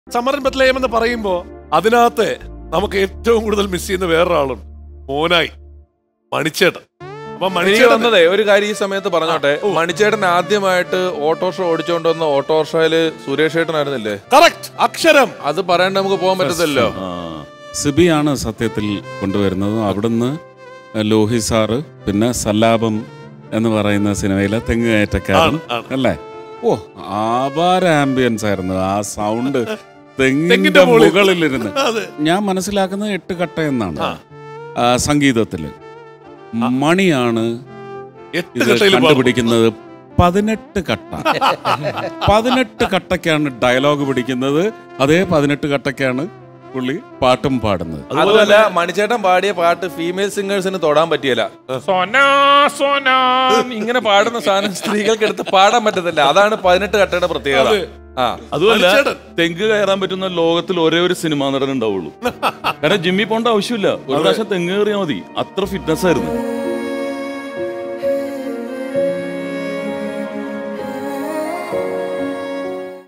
Summer in Bethlehem എന്ന് പറയുമ്പോ അതിനകത്ത് നമുക്ക് ഏറ്റവും കൂടുതൽ മിസ് ചെയ്യുന്ന വേറൊരാളും മോനായി മണിച്ചേട്ടൻ. അപ്പൊ മണിച്ചേട്ടൻ ഒരു കാര്യം ഈ സമയത്ത് പറഞ്ഞോട്ടെ, മണിച്ചേട്ടൻ ആദ്യമായിട്ട് ഓട്ടോറിക്ഷ ഓടിച്ചോണ്ട് വന്ന ഓട്ടോറിക്ഷയില് സുരേഷ് ഏട്ടനായിരുന്നില്ലേ? കറക്റ്റ് അക്ഷരം. അത് പറയാണ്ട് നമുക്ക് പോകാൻ പറ്റത്തില്ലല്ലോ. സിബിയാണ് സത്യത്തിൽ കൊണ്ടുവരുന്നത്. അവിടുന്ന് ലോഹി സാറ്, പിന്നെ സല്ലാപം എന്ന് പറയുന്ന സിനിമയിലെ തെങ്ങ് കയറ്റക്കാരൻ അല്ലേ? ഓ, ആഭാര ആംബിയൻസ് ആയിരുന്നു ആ സൗണ്ട്. തെങ്ങിന്റെ മുകളിലിരുന്ന് ഞാൻ മനസ്സിലാക്കുന്നത് 8 കട്ട എന്നാണ് സംഗീതത്തില്. മണിയാണ് കണ്ടുപിടിക്കുന്നത് 18 കട്ട. 18 കട്ടക്കാണ് ഡയലോഗ് പിടിക്കുന്നത്. അതേ 18 കട്ടക്കാണ് പുള്ളി പാട്ടും പാടുന്നത്. അതുപോലെ മണിച്ചേട്ടൻ പാടിയ പാട്ട് ഫീമെയിൽ സിംഗേഴ്സിന് തൊടാൻ പറ്റിയല്ല. സോനാ സോനാ ഇങ്ങനെ പാടുന്ന സാധനം സ്ത്രീകൾക്ക് എടുത്ത് പാടാൻ പറ്റത്തില്ല. അതാണ് 18 കട്ടയുടെ പ്രത്യേകത. അതുമല്ല, തെങ്ങ് കയറാൻ പറ്റുന്ന ലോകത്തിൽ ഒരേ ഒരു സിനിമാ നടൻ ഉണ്ടാവുള്ളൂ. കാരണം ജിമ്മി പോണ്ട ആവശ്യമില്ല, ഒരു പ്രാവശ്യം തെങ്ങ് കയറിയാൽ മതി. അത്ര ഫിറ്റ്നസ് ആയിരുന്നു.